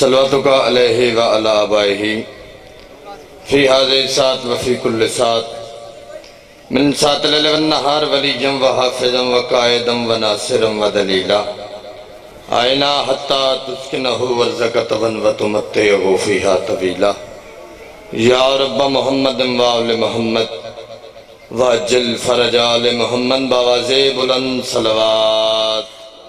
صلواتک علیہ وعلی آبائہ فی ھذا الساعۃ وفی کل ساعۃ من ساعۃ اللیل والنہار ولییا وحافظا وقائدا وناصرا ودلیلا آئنا حتی تسکنہ ورزقتا وتمتعہ فیہا طویلا یا رب محمد وآل محمد واجل فرج آل محمد بآواز بلند صلوات۔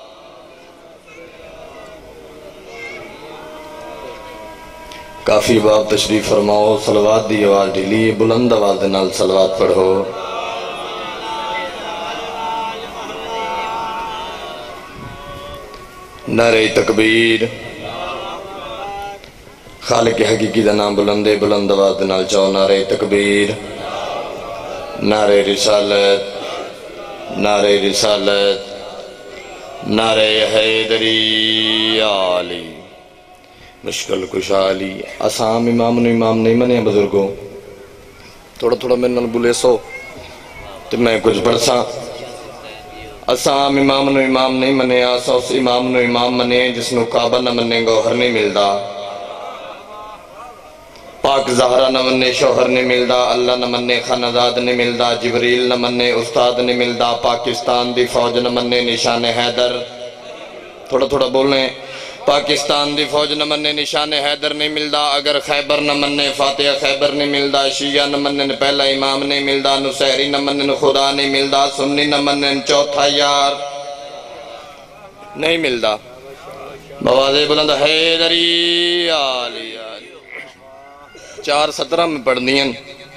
کافی باب تشریف فرماؤ، صلوات دی آواز ڈھیلی، بلند آواز نال صلوات پڑھو۔ نعرہ تکبیر، خالق حقیقی دا نام بلندے، بلند آواز نال چاہو نعرہ تکبیر، نعرہ رسالت، نعرہ رسالت، نعرہ حیدری علی، مشکل کشالی۔ اسام امام نو امام نہیں منے بزرگوں، تھوڑا تھوڑا میں نال بولے سو تو میں کچھ پڑھسا۔ اسام امام نو امام نہیں منے، آسا اس امام نو امام منے جس نو کعبہ نہ منے گوہر نہیں ملدا، پاک زہرہ نہ منے شوہر نہیں ملدا، اللہ نہ منے خانداد نہیں ملدا، جبریل نہ منے استاد نہیں ملدا، پاکستان دی فوج نہ منے نشان حیدر، تھوڑا تھوڑا بولنے، پاکستان دی فوج نہ منے نشان حیدر نہیں ملدا، اگر خیبر نہ منے فاتحہ خیبر نہیں ملدا، شیعہ نہ منے پہلا امام نہیں ملدا، نصیری نہ منے خدا نہیں ملدا، سنی نہ منے چوتھا یار نہیں ملدا۔ بآواز بلند حیدری علی، 4:17 میں پڑھ دیں،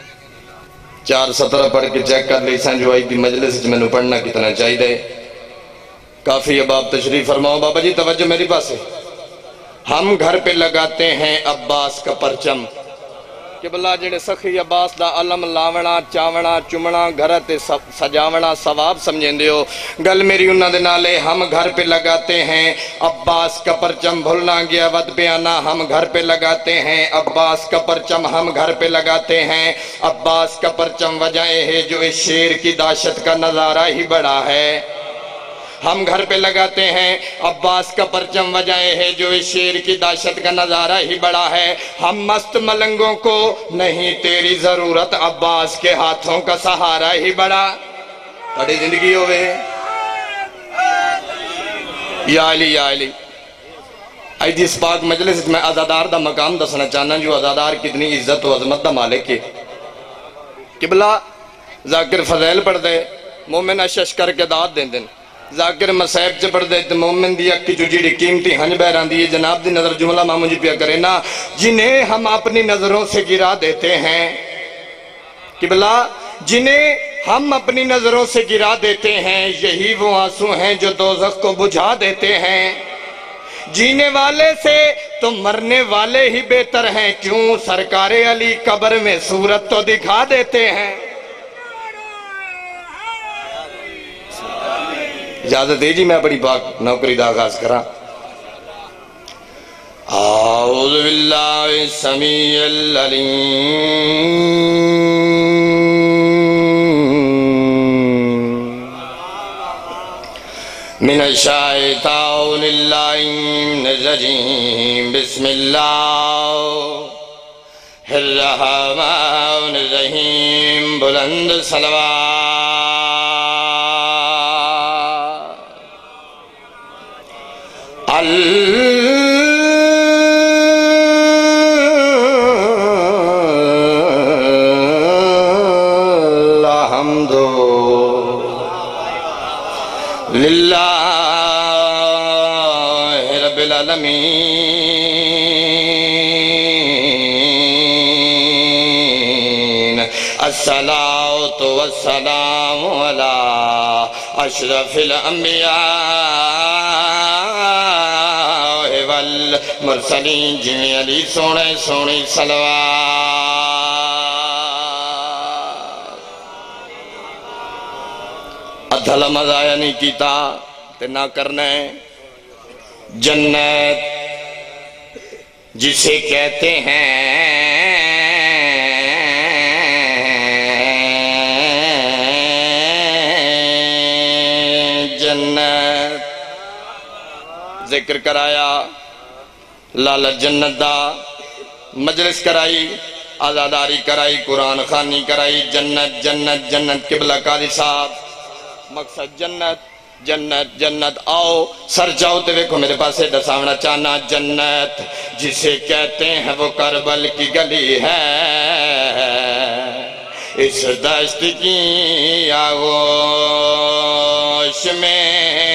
4:17 پڑھ کے چیک کر لی سن جو آئی تھی مجلس میں نے پڑھنا کتنا چاہیے دے۔ کافی اباب تشریف فرماؤ۔ بابا جی توجہ میری پاس ہے۔ ہم گھر پہ لگاتے ہیں عباس کا پرچم، کہ بلا جڑے سخی عباس دا علم لاونا چاونا چمنا گھرتے سجاونا ثواب سمجھیں دیو، گل میری انہاں دے نالے ہم گھر پہ لگاتے ہیں عباس کا پرچم، بھولنا گیا ود بیانا، ہم گھر پہ لگاتے ہیں عباس کا پرچم، ہم گھر پہ لگاتے ہیں عباس کا پرچم، وجہ ہے جو اس شیر کی داشت کا نظارہ ہی بڑا ہے۔ ہم گھر پہ لگاتے ہیں عباس کا پرچم، وجہ ہے جو اس شیر کی داشت کا نظارہ ہی بڑا ہے۔ ہم مست ملنگوں کو نہیں تیری ضرورت، عباس کے ہاتھوں کا سہارا ہی بڑا بڑی زندگی ہوئے۔ یا علی یا علی، آئی جس پاک مجلس میں آزادار دا مقام دسنا چاہنا، جو آزادار کتنی عزت و عظمت دا مالک ہے۔ قبلہ ذاکر فضیل پڑھ دے، مومن اشش کر کے داد دیں دن، ذاکر مسائب چھ پڑھ دے تو مومن دی اکی جو جیڑی قیمتی ہنج بیران دی، جناب دی نظر جملہ ماں مجھے پیا کرے نا، جنہیں ہم اپنی نظروں سے گرا دیتے ہیں، قبلہ جنہیں ہم اپنی نظروں سے گرا دیتے ہیں، یہی وہ آنسو ہیں جو دوزخ کو بجھا دیتے ہیں۔ جینے والے سے تو مرنے والے ہی بہتر ہیں، کیوں سرکار علی قبر میں صورت تو دکھا دیتے ہیں۔ اجازت ہے جی میں بڑی پاک نوکری دا آغاز کرا۔ اعوذ باللہ السمیع العلیم من الشیطان اللعین الرجیم، بسم اللہ الرحمن الرحیم، بلند صلوات۔ الحمد للہ رب العالمین، الصلاۃ والسلام علی اشرف الانبیاء والمرسلین، جنہیں علی سونے سونی صلوات۔ ادھلا مزایا نہیں کیتا تے نہ کرنا ہے۔ جنت جسے کہتے ہیں جنت، ذکر کرایا لالت جنت دا مجلس کرائی آزاداری کرائی قرآن خانی کرائی جنت جنت جنت قبلہ قاضی صاحب مقصد جنت جنت جنت آؤ سر جاؤ تو دیکھو میرے پاس دساونا چاہنا جنت جسے کہتے ہیں وہ کربل کی گلی ہے اس دشت کی آغوش میں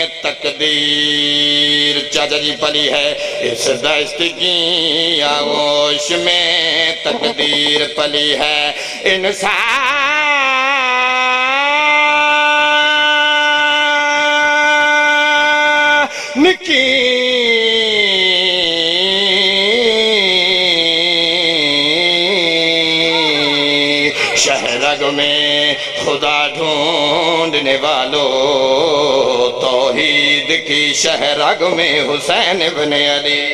تقدیر چاچا جی پلی ہے اس دشت کی آغوش میں تقدیر پلی ہے انسان کی شہرگ میں خدا ڈھونڈنے والوں توحید کی شہرگ میں حسین ابن علی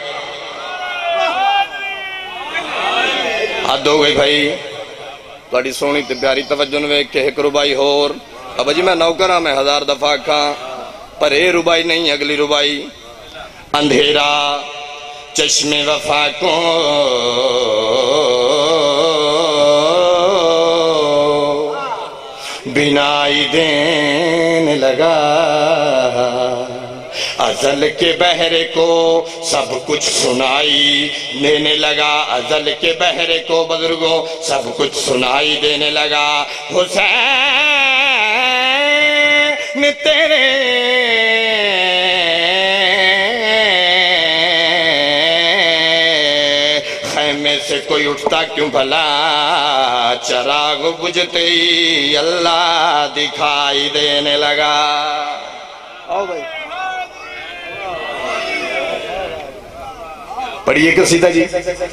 حد ہو گئی بھائی بڑی سونی تے پیاری توجہ نوے کہ ایک ربائی ہور اب جی میں نوکرہ میں 1000 دفعہ کھاں پر اے ربائی نہیں اگلی ربائی اندھیرا چشم وفا کو بینائی دینے لگا ازل کے بحر کو سب کچھ سنائی دینے لگا ازل کے بحر کو بزرگوں سب کچھ سنائی دینے لگا حسین تیرے خیمے سے کوئی اٹھتا کیوں بھلا چراغ بجھتے ہی اللہ دکھائی دینے لگا آؤ بھائی پڑھئے قصیدہ جی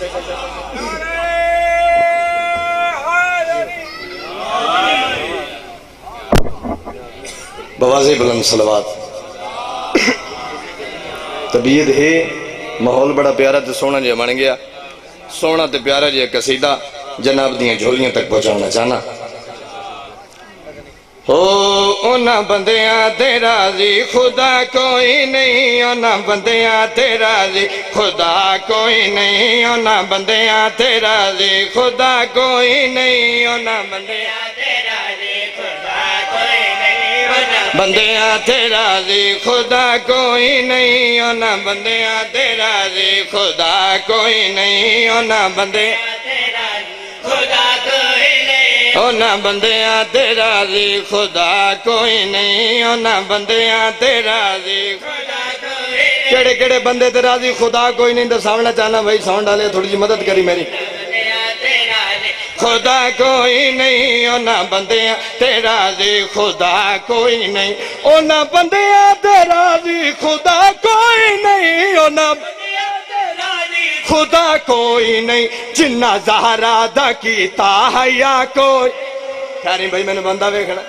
بواضح بلند صلوات طبیعت ہے ماحول بڑا پیارا تے سونا جے بن گیا سونا تے پیارا جے قصیدہ جناب دیاں جھولیاں تک پہنچانا چاہنا اونا بندیاں تیرا زی خدا کوئی نہیں اونا بندیاں تیرا زی خدا کوئی نہیں اونا بندیاں تیرا زی خدا کوئی نہیں اونا بندیاں تیرا زی خدا کوئی نہیں بندیاں تیرا زی خدا کوئی نہیں اونا بندیاں تیرا زی خدا کوئی نہیں اونا بندیاں تیرا زی خدا کوئی نہیں اونا بندیاں تیرا زی خدا کوئی نہیں اونا بندیاں تیرا زی خدا کوئی نہیں کیڑے کیڑے بندے تیرا زی خدا کوئی نہیں دساونا چاہنا بھائی ساؤنڈ ڈالے تھوڑی جی مدد کری میری خدا کوئی نہیں اونا بندیاں تیرا زی خدا کوئی نہیں اونا بندیاں تیرا زی خدا کوئی نہیں اونا خدا کوئی نہیں جنہ زہرہ دا کیتا حیا کوئی خیریں بھائی میں نے بندہ ویکھنا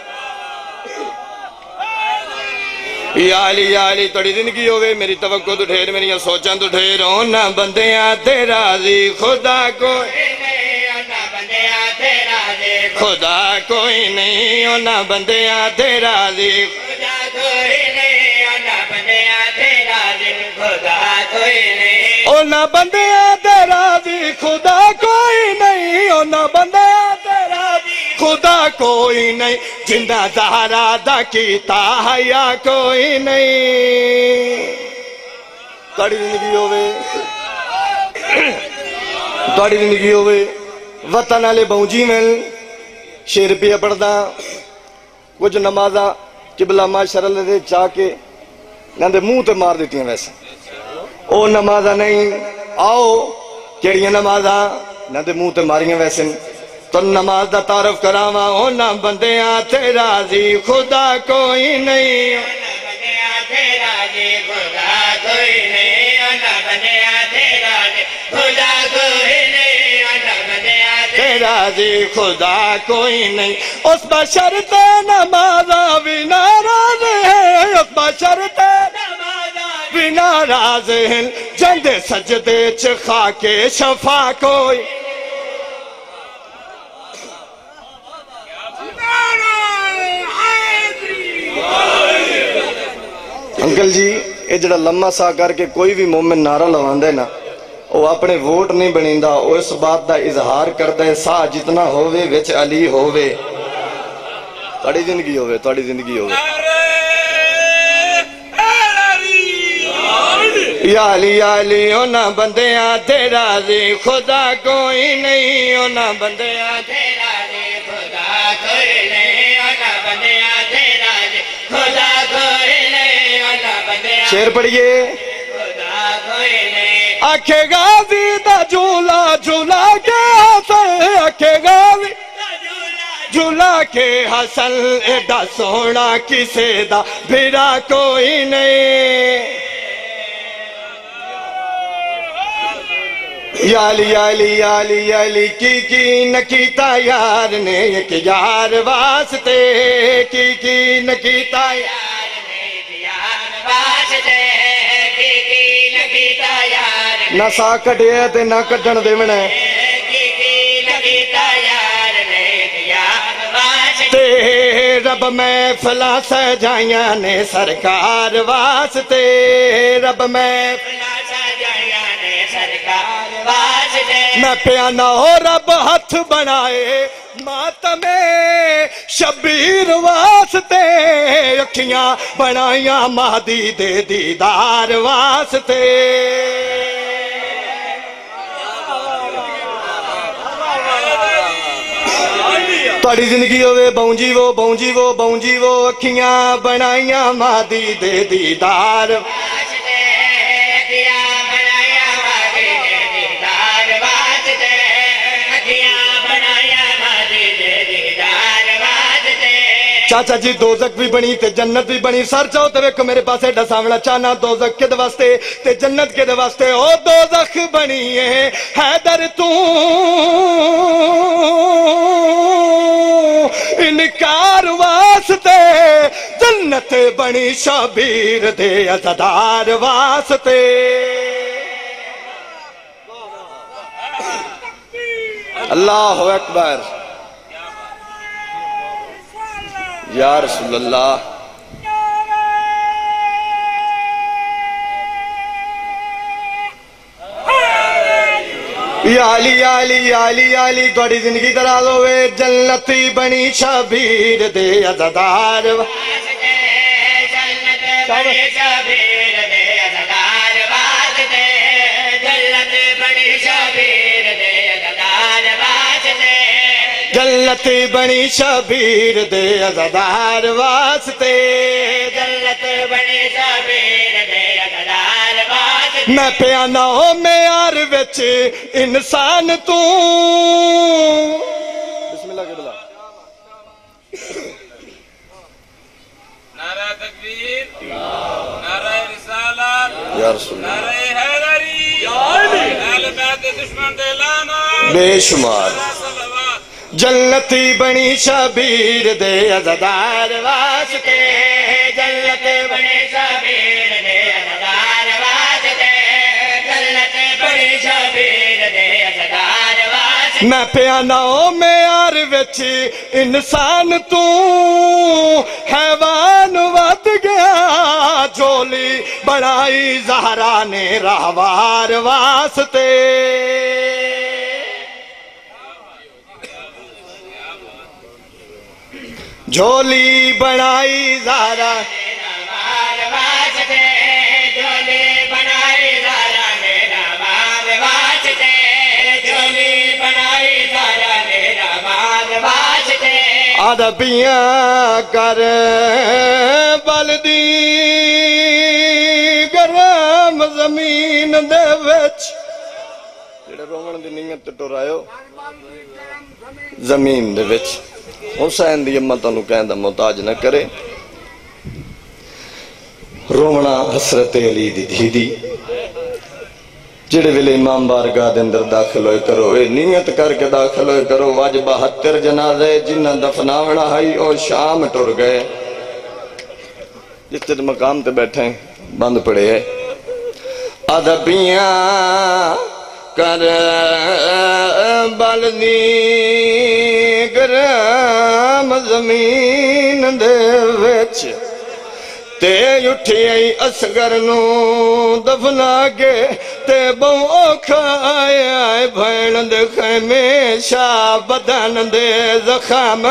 یا علی توڑی زندگی ہوئے میری توقع تو ڈھیر میری سوچاں تو ڈھیر اونا بندیاں تیرا زی خدا کوئی نہیں اونا بندیاں تیرا زی خدا کوئی نہیں اونا بندیاں تیرا زی خدا کوئی نہیں اونا بندیاں تیرا زی خدا کوئی نہیں اونا بندیاں تیرا زی خدا کوئی نہیں اونا بندیاں تیرا زی خدا کوئی نہیں جندہ زہرہ دا کیتا حیا کوئی نہیں توڑی زندگی ہوئے وطن آلے بہنجی میں شیر پہ پڑھدا کچھ نمازہ قبلہ معاشر اللہ دے چاہ کے نندے منہ تے مار دیتی ہیں ویسے او نمازہ نہیں آؤ کیڑیاں نمازہ نندے منہ تے ماریاں ویسے تو نماز دا تعارف کراما اونا بندیاں تیرا زی خدا کوئی نہیں اونا بندیاں تیرا زی خدا کوئی نہیں اونا بندیاں تیرا زی خدا کوئی نہیں اونا بندیاں تیرا زی خدا کوئی نہیں اس بشر تے نمازہ بھی ناراض ہے اس بشر تے نمازہ بھی ناراض ہے جندے سجدے چخا کے شفا کوئی انکل جی یہ جڑا لمحہ سا کر کے کوئی بھی مومن نعرہ لواندے نا وہ اپنے ووٹ نہیں بنیندہ، وہ اس بات دا اظہار کردہ ہے سا جتنا ہووے وچ علی ہووے. تھوڑی زندگی ہووے، تھوڑی زندگی ہووے. یا علی اونا بندیاں تیرا دی خدا کوئی نہیں، اونا بندیاں تیرا دی خدا کوئی نہیں، اونا بندیاں تیرا دی خدا کوئی نہیں، اونا بندیاں. شعر پڑھئے. خدا کوئی نہیں. آکھے غازی دا جھولا جھولا کے حسن، آکھے غازی جھولا کے حسن ایڈا سونا کسے دا بھیرا کوئی نہیں. یا علی کی نکیتا یار نے ایک یار واسطے، کی نکیتا یار نے ایک یار واسطے، کی نکیتا یار نے نہ سا کٹے تے نہ کٹن دے منے، کی نکیتا یار نے ایک یار واسطے. رب محفلاں سجائیاں نے سرکار واسطے، رب محفلاں سجائیاں نے سرکار واسطے. میں پیانا ہو رب ہاتھ بنائے ماتم شبیر واسطے، اکھیاں بنائیاں مہدی دے دیدار واسطے. تھوڑی زندگی ہوئے بونجی وہ بونجی وہ بونجی وہ، اکھیاں بنائیاں مہدی دے دیدار واسطے، اکھیاں بنائیاں مہدی دے دیدار واسطے، اکھیاں بنائیاں مہدی دے دیدار واسطے. چاچا جی دوزک بھی بنی تے جنت بھی بنی، سر چاہو تے ویکو میرے پاسے ڈساونا چاہنا دوزک کے دواستے تے جنت کے دواستے. او دوزک بنی ہے حیدر تو انکار واسطے، جنت بنی شبیر دے عزدار واسطے. اللہ اکبر. یا رسول اللہ. یا علی تھوڑی زندگی دراز ہوئے، جنتی بنی شبیر دے عزدار واسطے، جنت بنی شبیر دے عزدار واسطے، جنت بنی شبیر دے عزدار واسطے، جنت بنی شبیر دے عزدار واسطے، جنت بنی شبیر دے عزدار واسطے. میں پیانا ہو میار وچ انسان تو. بسم اللہ کے بلا. نعرہ تکبیر، نعرہ رسالت، یا رسول اللہ، نعرہ حیدری، اہل بیت دشمن دے لانا بے شمار. جنتی بنی شبیر دے عزدار واسطے، جنت بنی شبیر دے عزدار واسطے، جنت بنی شبیر دے عزدار واسطے. میں پیانا ہو میار وچ انسان تو حیوان ود گیا، جھولی بڑائی زہرا نے راہوار واسطے. جھولی بنائی زہرا میرا واسطے، جھولی بنائی زہرا میرا واسطے، جھولی بنائی زہرا میرا واسطے. عربیاں کر بلدی گرم زمین دے وچ، جڑے رومن دی نیت ٹورایو زمین دے وچ. حسین دی امت انہوں کہندہ محتاج نہ کرے. رومنا حسرت علی دی دھی دی، جڑے ویلے امام بارگاہ دے اندر داخل ہوئے کرو، اے نیت کر کے داخل ہوئے کرو. واجب 72 جنازے جنہ دفناونا ہے اور شام ٹر گئے. جس تے مقام تے بیٹھے ہیں بند پڑے ہے. ادبیاں کر بلدی گرم زمین دے وچ، تے اٹھی اصغر نو دفنا کے تے بہوں اوکھا آئے بھین دے خیمے شاہ بدن دے زخام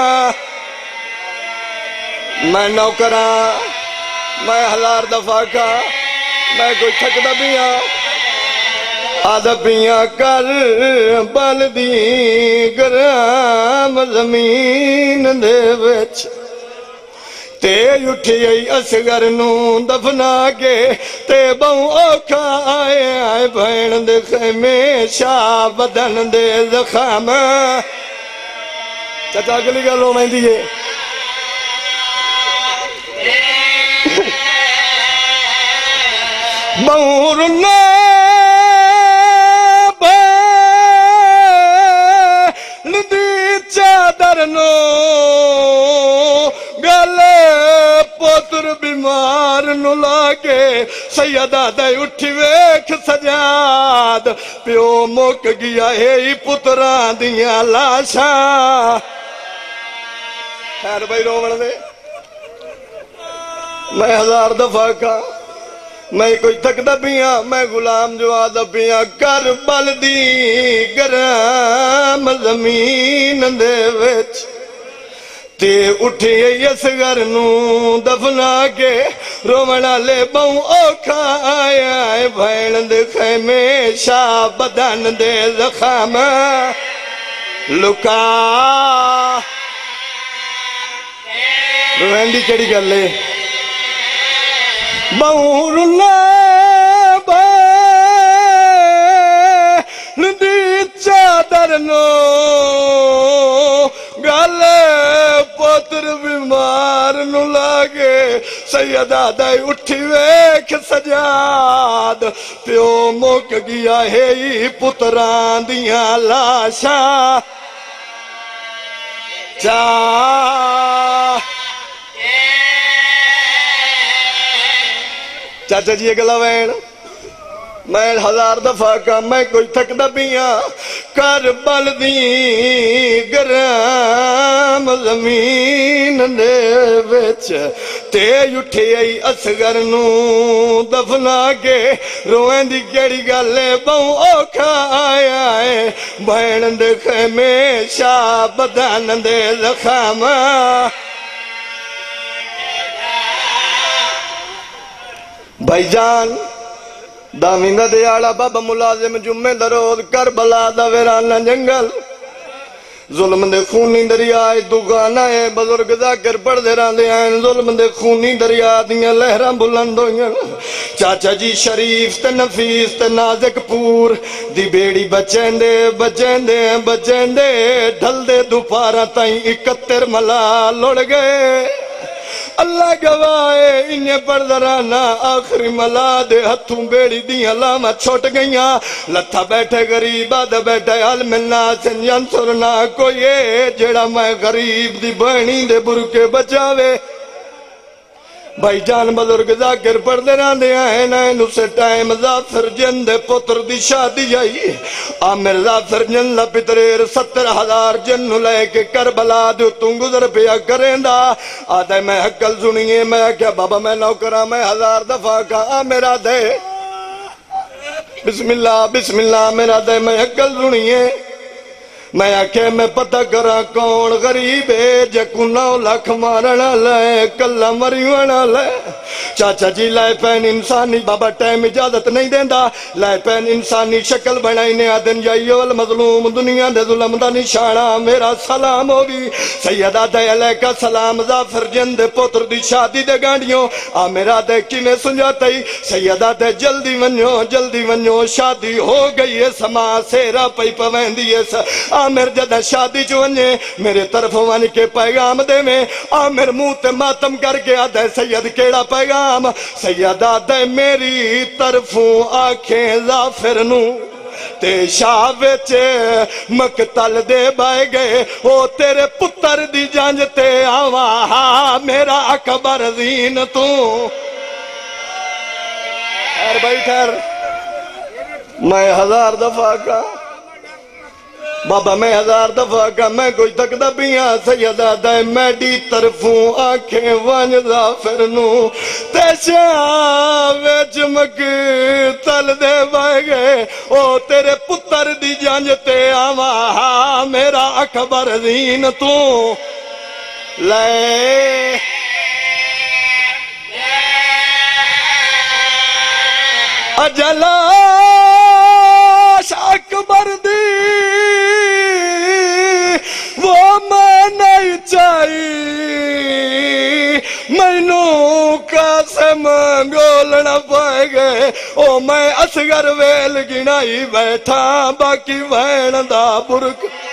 میں نوکراں میں ہزار دفعہ کا میں کوئی تھک دبیاں آدھپیاں کر بلدی گرام زمین دے وچ تے اٹھی ای اصغر نوں دفنا کے تے بہوں اوکھا آئے بھین دے خیمے شاہ بدن دے زخام چچا اگلی گلو میں دیئے بہوں رنا بھین دی چادر نو گلے پتر بیمار نو لاگے سیدہ دے اٹھی ویکھ سجاد پیو مک گیا ہے پتران دیاں لاشاں خیر بھائی رومن دے میں ہزار دفعہ کا میں کوئی تک دبیاں میں غلام جو آدھپیاں کربل دی گرام زمین دے وچ تے اٹھی اصغر نوں دفنا کے رومنا لے بہوں اوکھا آئے بھین دے خیمے شاہ بدن دے زخام لکا روحندی کڑی کر لے بہوں رنا بھین دی چادر نو گلے پتر بیمار نو لاگے سیدہ دے اٹھی ویکھ سجاد پیو مک گیا ہے پتران دیاں لاشاں چاچا جی اگلا وین میں ہزار دفعہ کا میں کوئی تھک دبیاں کربل دی گرام زمین دے وچ تے اٹھی ای اصغر نوں دفنا کے روئیں دی کیڑی گلے بہوں اوکھا آئے بھین دے خیمے شاہ بدن دے زخام بھائی جان دامینہ دیاڑا بابا ملازم جمعہ دروز کربلا دا ویرانہ جنگل ظلم دے خونی دریائے دگانہ ہے بزرگ ذاکر پڑھ دے رہاں دے آئین ظلم دے خونی دریائے دیاں لہراں بلند ہوئیں چاچا جی شریف تے نفیس تے نازک پور دی بیڑی بچیں دے ڈھل دے دوپارہ تائیں 71 ملا لڑ گئے اللہ گواہے انہیں پردرانا آخری ملا دے ہتھوں بیڑی دیاں لاما چھوٹ گئیاں لتھا بیٹھے غریب آدھا بیٹھے علم الناس ینصرنا کوئی جڑا میں غریب دی بہنی دے برکے بچاوے بھائی جان بزرگ ذاکر پڑھتے رہندے ہیں اسے ٹائم ظافر جن دے پتر دی شادی جائی عامر ظافر جن لا پتریر 70,000 جن لے کے کربلا دے توں گزر پیا کریں دا آدھے میں حقل سنیے میں کیا بابا میں نوکرہ میں 1000 دفعہ کا میرا دے بسم اللہ میرا دے میں حقل سنیے میں آکھے میں پتہ کرا کون غریب ہے جکو 9 لاکھ مارنا لائے کلہ مریوانا لائے چاچا جی لائے پین انسانی بابا ٹائم اجازت نہیں دیندہ لائے پین انسانی شکل بنائینے آدن جائیو المظلوم دنیا دے ظلم دا نشانہ میرا سلام ہوگی سیدہ دے علیہ کا سلام ظافر جن دے پتر دی شادی دے گانڈیوں میرا دے کینے سنجاتی سیدہ دے جلدی ونیو شادی ہو گئی ہے سما سیرہ پئی پوین دیئے آمر جدہ شادی چونے میرے طرف ون کے پیغام دے میں آمر موت ماتم کر کے آدھے سید کیڑا پیغام سید آدھے میری طرفوں آنکھیں ظافر نو تے شاہ ویچے مقتل دے بائے گئے او تیرے پتر دی جانجتے آواہا میرا اکبر زین تو ٹھہر بھائی ٹھہر میں 1000 دفعہ کا بابا میں 1000 دفعہ کا میں کوئی تکدہ بیاں سیدہ دائیں میڈی طرفوں آنکھیں وانج ظافر نو تیشاں ویچ مکی تل دے بائے گئے او تیرے پتر دی جانجتے آمہا میرا اکبر دین تو لے اجلاش اکبر دی وہ میں نہیں چاہی مینو قاسم گولنا پائے گئے او میں اصغر ویل گنائی بیٹھا باقی وین دا برک